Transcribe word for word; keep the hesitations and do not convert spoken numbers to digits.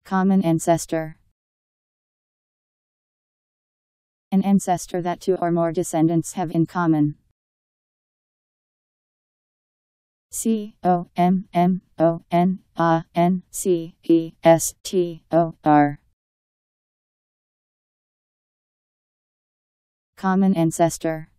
Common ancestor. An ancestor that two or more descendants have in common. C O M M O N A N C E S T O R. Common ancestor.